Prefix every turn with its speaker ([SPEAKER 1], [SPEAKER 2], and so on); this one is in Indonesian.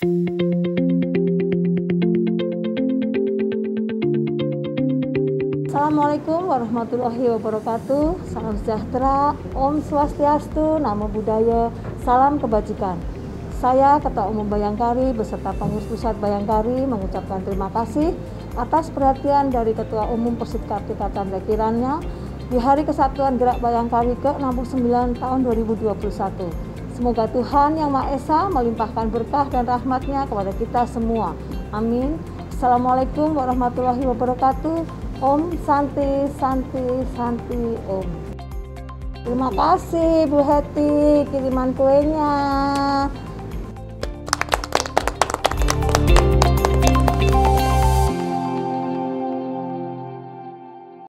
[SPEAKER 1] Assalamualaikum warahmatullahi wabarakatuh. Salam sejahtera, Om Swastiastu, Namo Buddhaya, salam kebajikan. Saya Ketua Umum Bhayangkari beserta pengurus pusat Bhayangkari mengucapkan terima kasih atas perhatian dari Ketua Umum Persit Kartika Chandra Kirana di Hari Kesatuan Gerak Bhayangkari ke-69 tahun 2021. Semoga Tuhan Yang Maha Esa melimpahkan berkah dan rahmat-Nya kepada kita semua. Amin. Assalamualaikum warahmatullahi wabarakatuh. Om Santi, Santi, Santi, Om. Terima kasih Bu Heti kiriman kuenya.